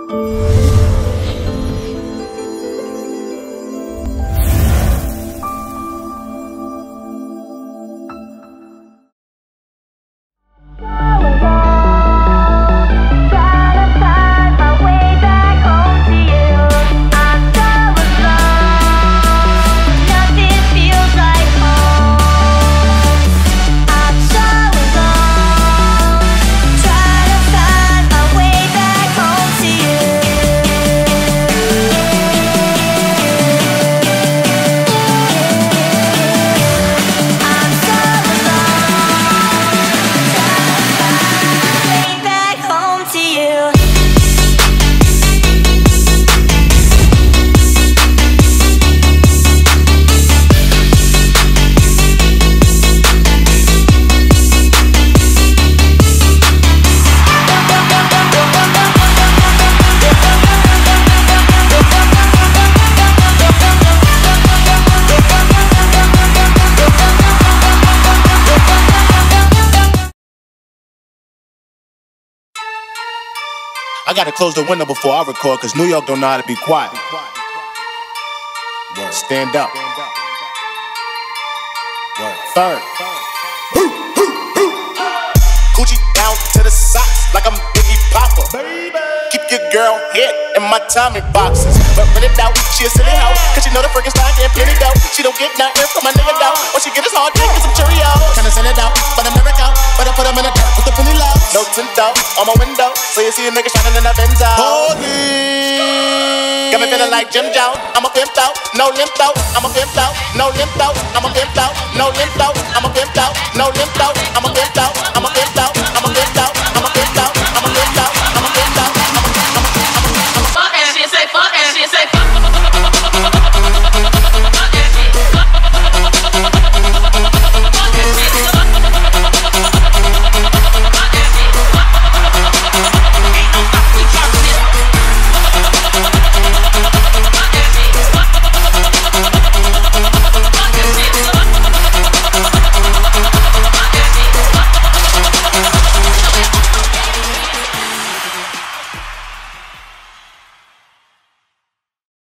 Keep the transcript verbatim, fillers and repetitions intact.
I gotta close the window before I record, cause New York don't know how to be quiet. Word. Stand up. Word. Third. Gucci down to the socks like I'm Biggie Papa. Baby. Keep your girl head in my Tommy boxes. But run it out, she a silly hoe, cause she know the freaking style get plenty dough. She don't get nothing from my nigga though. All she get is hard dick and some Cheerios. Tryna send it out, but I'm never out. But I put them in the dirt with the penny low. No tint out on my window, so you see a nigga shining in the Benzo. Holy, got me feeling like Jim Jones. I'm a pimp out, no limp out. I'm a pimp out, no limp out. I'm a pimp out, no limp out. I'm a pimp out, no limp out. I'm a